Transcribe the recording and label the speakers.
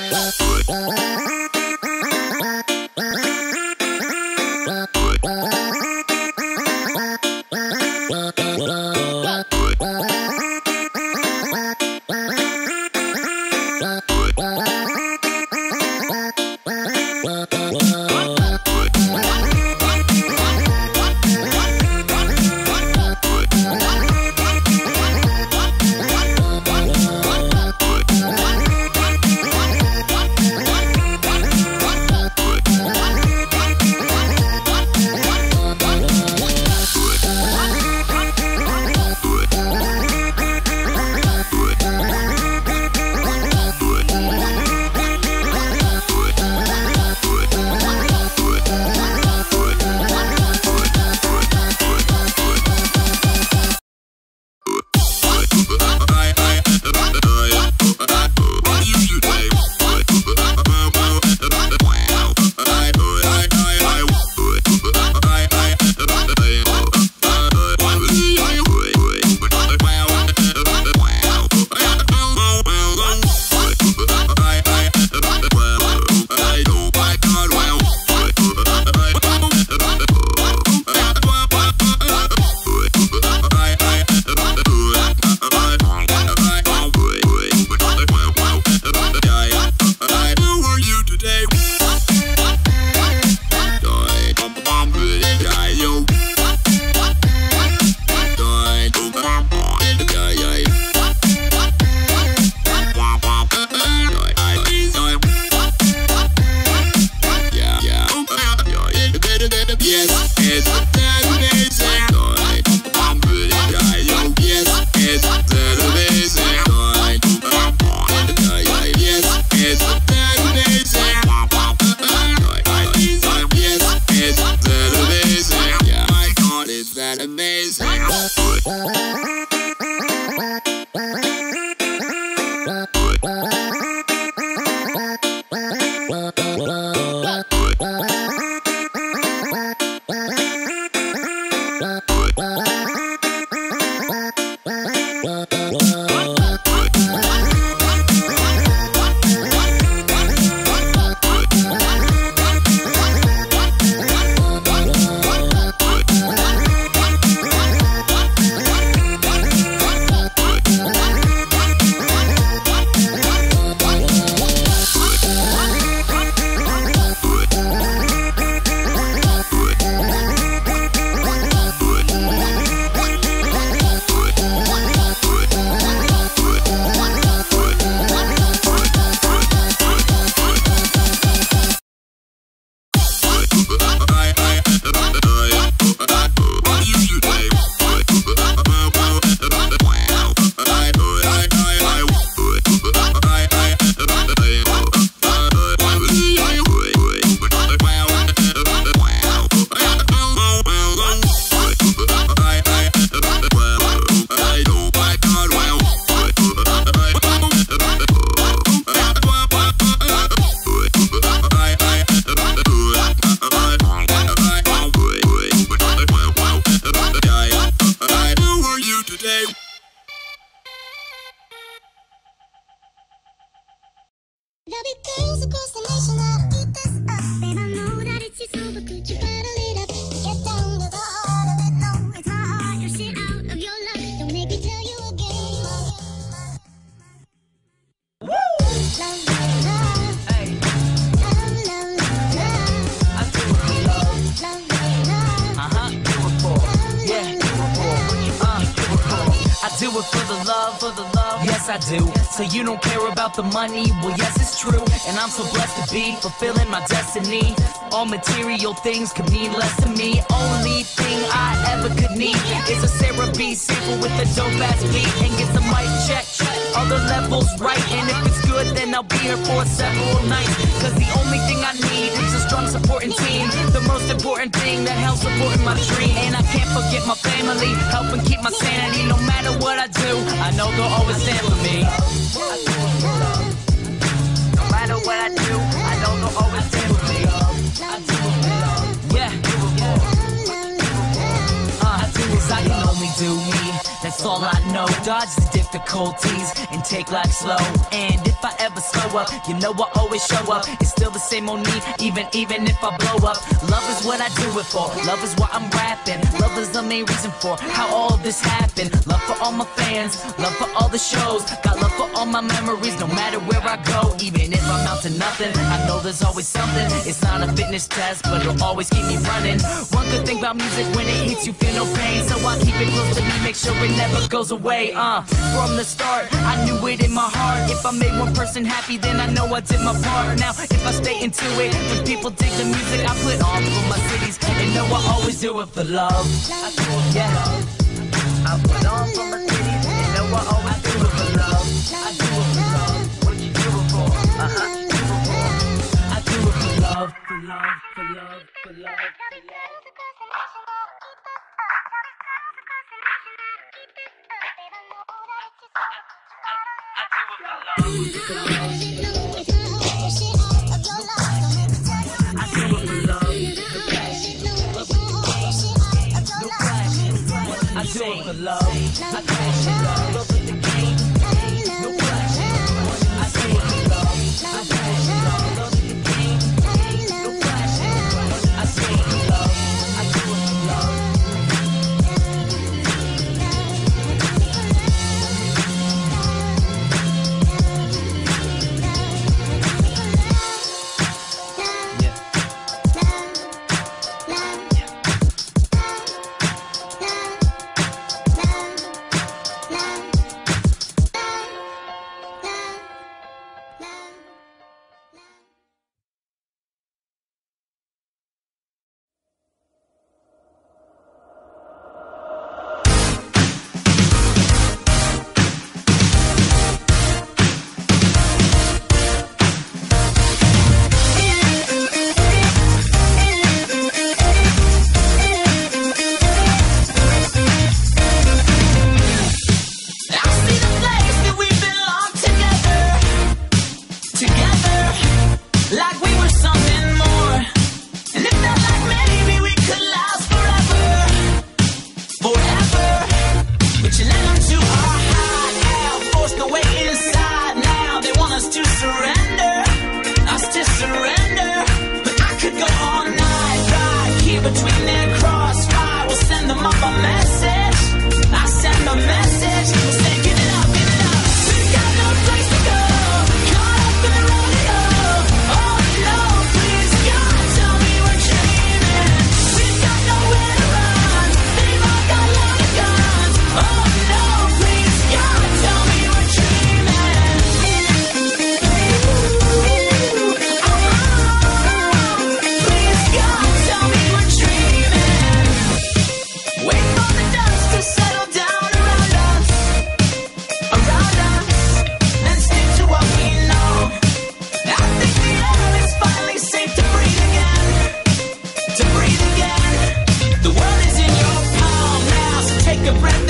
Speaker 1: I do. So you don't care about the money? Well, yes, it's true. And I'm so blessed to be fulfilling my destiny. All material things could mean less to me. Only thing I ever could need is a Sarah B sample with a dope-ass beat. And get the mic check, all the levels right. And if it's good, then I'll be here for several nights. Cause the only thing I need is a strong supporting team. The most important thing that helps supporting my dream. And I can't forget my family, helping keep my sanity. No matter what I do, I know they'll always stand for me. No matter what I do, I know they'll always stand for me. Yeah. I do as I can only do me. That's all I know. Dodge the dick, the difficulties and take life slow. And if I ever slow up, you know I always show up. It's still the same old me, even if I blow up. Love is what I do it for. Love is why I'm rapping. Love is the main reason for how all this happened. Love for all my fans, love for all the shows. Got love for all my memories, no matter where I go. Even if I'm out to nothing, I know there's always something. It's not a fitness test, but it'll always keep me running. One good thing about music, when it hits you feel no pain. So I keep it close to me, make sure it never goes away. From the start, I knew it in my heart. If I made one person happy, then I know I did my part. Now, if I stay into it, when people dig the music I put on for my cities, they know I always do it for love. Yeah, I put on for my cities, they know I always do it for love. I do it for love. What you do it for? I do it for love, for love, for love, for love, for love. I do it for love. I do it for love. Love with the game. No question. I do it for love. I do it for love. Love with the game. No question. I do it for love. I do it for love. Breath